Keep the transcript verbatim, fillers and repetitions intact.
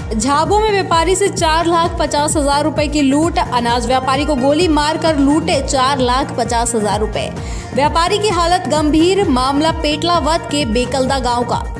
झाबुआ में व्यापारी से चार लाख पचास हजार रुपए की लूट। अनाज व्यापारी को गोली मारकर लूटे चार लाख पचास हजार रुपए। व्यापारी की हालत गंभीर। मामला पेटलावद के बेकलदा गांव का।